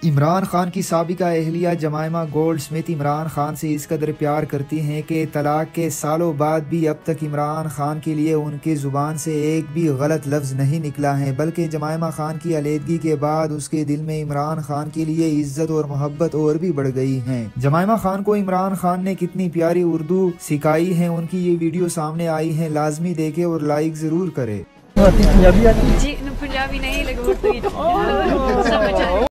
इमरान खान की साबिका एहलिया Jemima Goldsmith Imran Khan से इस कदर प्यार करती हैं कि तलाक के सालों बाद भी अब तक इमरान खान के लिए उनकी ज़ुबान से एक भी गलत लफ्ज़ नहीं निकला है, बल्कि जमाइमा खान की अलहदगी के बाद उसके दिल में इमरान खान के लिए इज्जत और मोहब्बत और भी बढ़ गई है। जमाइमा खान को इमरान खान ने कितनी प्यारी उर्दू सिखाई है, उनकी ये वीडियो सामने आई है, लाजमी देखे और लाइक ज़रूर करे। जी पंजाबी नहीं लगे